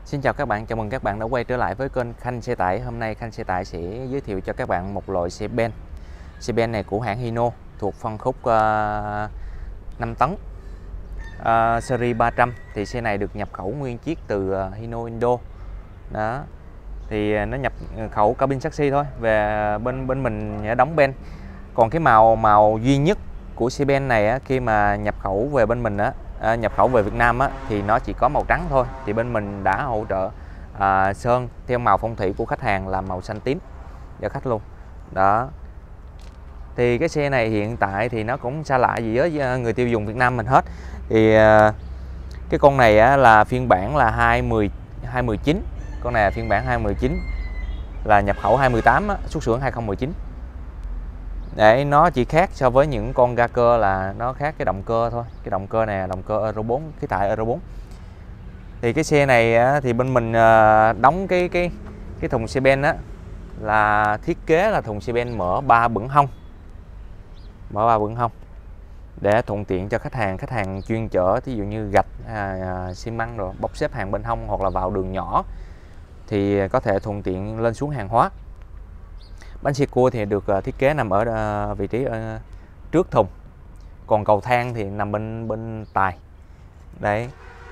Xin chào các bạn, chào mừng các bạn đã quay trở lại với kênh Khanh Xe Tải. Hôm nay Khanh Xe Tải sẽ giới thiệu cho các bạn một loại xe Ben. Xe Ben này của hãng Hino thuộc phân khúc 5 tấn series 300. Thì xe này được nhập khẩu nguyên chiếc từ Hino Indo. Đó. Thì nó nhập khẩu cabin chassis thôi. Về bên mình đóng Ben. Còn cái màu duy nhất của xe Ben này khi mà nhập khẩu về bên mình nhập khẩu về Việt Nam thì nó chỉ có màu trắng thôi. Thì bên mình đã hỗ trợ sơn theo màu phong thủy của khách hàng là màu xanh tím cho khách luôn. Đó. Thì cái xe này hiện tại thì nó cũng xa lạ gì với người tiêu dùng Việt Nam mình hết. Thì cái con này là phiên bản là 2019. Con này là phiên bản 2019, là nhập khẩu 2018, xuất xưởng 2019. Để nó chỉ khác so với những con ga cơ là nó khác cái động cơ thôi. Cái động cơ này là động cơ Euro 4, khí thải Euro 4. Thì cái xe này thì bên mình đóng cái thùng xe ben là thiết kế là thùng xe ben mở 3 bửng hông. Mở 3 bửng hông để thuận tiện cho khách hàng chuyên chở, ví dụ như gạch, xi măng rồi bốc xếp hàng bên hông, hoặc là vào đường nhỏ thì có thể thuận tiện lên xuống hàng hóa. Bánh xe cua thì được thiết kế nằm ở vị trí trước thùng, còn cầu thang thì nằm bên tài. Đấy.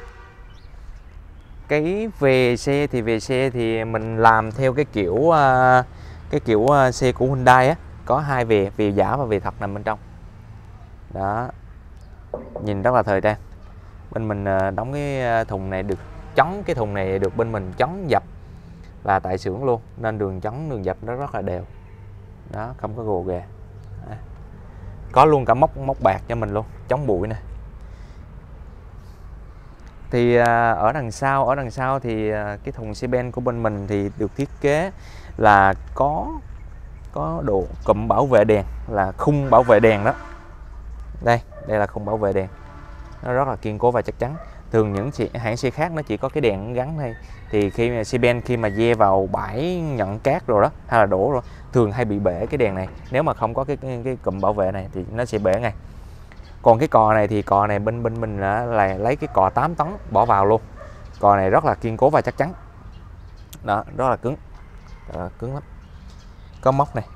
Cái về xe thì mình làm theo cái kiểu xe của Hyundai có hai về giả và về thật nằm bên trong. Đó. Nhìn rất là thời trang. Bên mình đóng cái thùng này được chắn, cái thùng này được bên mình chắn dập là tại xưởng luôn, nên đường chắn đường dập nó rất là đều. Đó, không có gồ ghề. Có luôn cả móc bạc cho mình luôn, chống bụi nè. Thì ở đằng sau thì cái thùng xe ben của bên mình thì được thiết kế là có độ cụm bảo vệ đèn, là khung bảo vệ đèn đó. Đây là khung bảo vệ đèn. Nó rất là kiên cố và chắc chắn. Thường những hãng xe khác nó chỉ có cái đèn gắn thôi. Thì khi mà xe ben khi mà dê vào bãi nhận cát rồi đó, hay là đổ rồi, thường hay bị bể cái đèn này. Nếu mà không có cái cụm bảo vệ này thì nó sẽ bể ngay. Còn cái cò này thì cò này bên mình là lấy cái cò 8 tấn bỏ vào luôn. Cò này rất là kiên cố và chắc chắn. Đó, rất là cứng. Cứng lắm. Có móc này.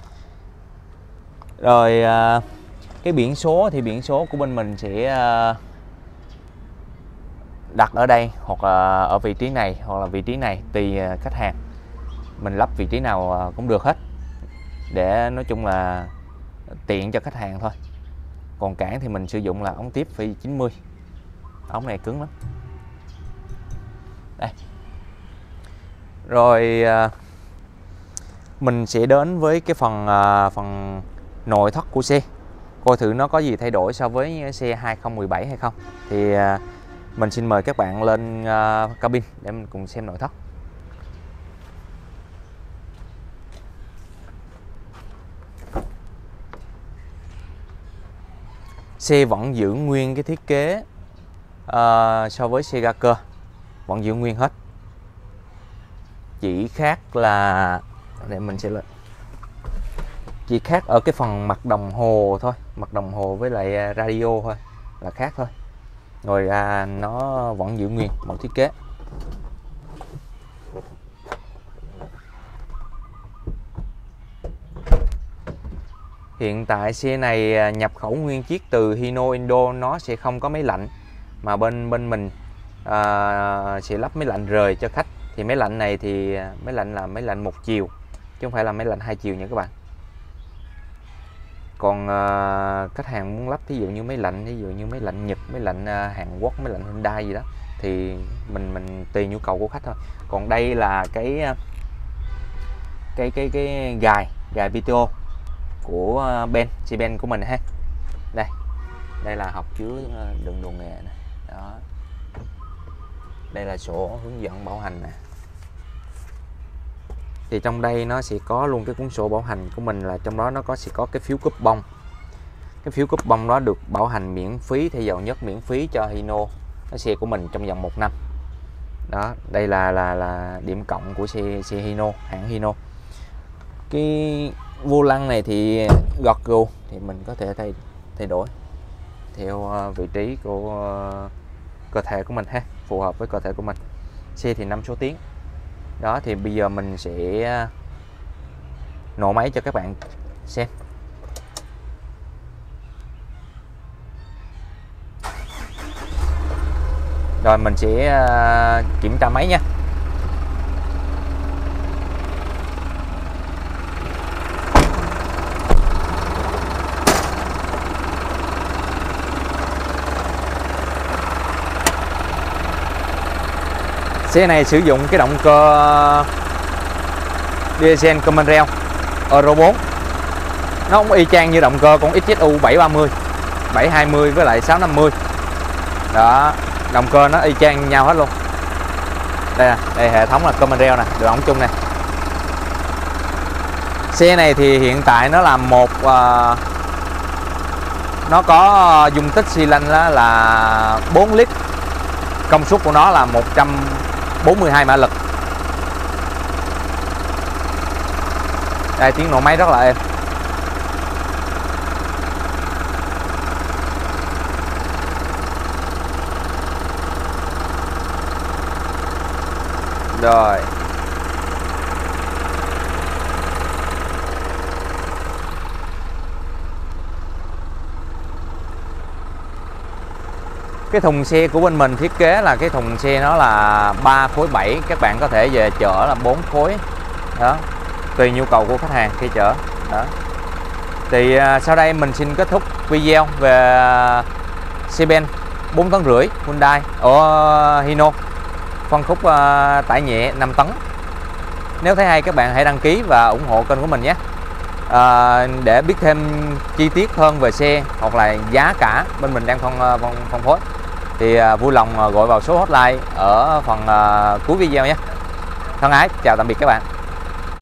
Rồi cái biển số thì biển số của bên mình sẽ đặt ở đây, hoặc là ở vị trí này, hoặc là vị trí này, tùy khách hàng. Mình lắp vị trí nào cũng được hết, để nói chung là tiện cho khách hàng thôi. Còn cản thì mình sử dụng là ống tiếp phi 90. Ống này cứng lắm. Đây. Rồi mình sẽ đến với cái phần nội thất của xe, coi thử nó có gì thay đổi so với xe 2017 hay không. Thì mình xin mời các bạn lên cabin để mình cùng xem nội thất. Xe vẫn giữ nguyên cái thiết kế so với xe ga cơ, vẫn giữ nguyên hết. Chỉ khác là, để mình sẽ lên, chỉ khác ở cái phần mặt đồng hồ thôi, mặt đồng hồ với lại radio thôi là khác thôi. Rồi nó vẫn giữ nguyên mẫu thiết kế. Hiện tại xe này nhập khẩu nguyên chiếc từ Hino Indo, nó sẽ không có máy lạnh, mà bên mình sẽ lắp máy lạnh rời cho khách. Thì máy lạnh này thì máy lạnh là máy lạnh một chiều, chứ không phải là máy lạnh hai chiều nha các bạn. Còn khách hàng muốn lắp ví dụ như máy lạnh, ví dụ như máy lạnh Nhật, máy lạnh Hàn Quốc, máy lạnh Hyundai gì đó, thì mình tùy nhu cầu của khách thôi. Còn đây là cái gài PTO của xe Ben của mình ha. Đây là hộp chứa đựng đồ nghề này. Đó. Đây là sổ hướng dẫn bảo hành nè. Thì trong đây nó sẽ có luôn cái cuốn sổ bảo hành của mình, là trong đó nó sẽ có cái phiếu coupon. Cái phiếu coupon đó được bảo hành miễn phí, thay dầu nhất miễn phí cho Hino, cái xe của mình trong vòng 1 năm. Đó, đây là điểm cộng của xe Hino, hãng Hino. Cái vô lăng này thì gọt gù thì mình có thể thay đổi theo vị trí của cơ thể của mình ha, phù hợp với cơ thể của mình. xe thì 5 số tiếng. Đó thì bây giờ mình sẽ nổ máy cho các bạn xem. Rồi mình sẽ kiểm tra máy nha. Xe này sử dụng cái động cơ diesel Cummins Rail Euro 4. Nó cũng y chang như động cơ con XZU 730, 720 với lại 650. Đó, động cơ nó y chang nhau hết luôn. Đây nè, đây hệ thống là Cummins Rail nè, đường ống chung nè. Xe này thì hiện tại nó là nó có dung tích xi lanh là 4 lít. Công suất của nó là 142 mã lực. Đây, tiếng nổ máy rất là êm. Rồi. Cái thùng xe của bên mình thiết kế là cái thùng xe nó là 3 khối 7, các bạn có thể về chở là 4 khối. Đó, tùy nhu cầu của khách hàng khi chở. Đó. Thì sau đây mình xin kết thúc video về xe Ben 4,5 tấn Hyundai ở Hino, phân khúc tải nhẹ 5 tấn. Nếu thấy hay các bạn hãy đăng ký và ủng hộ kênh của mình nhé. Để biết thêm chi tiết hơn về xe hoặc là giá cả bên mình đang phân phối thì vui lòng gọi vào số hotline ở phần cuối video nhé. Thân ái chào tạm biệt các bạn.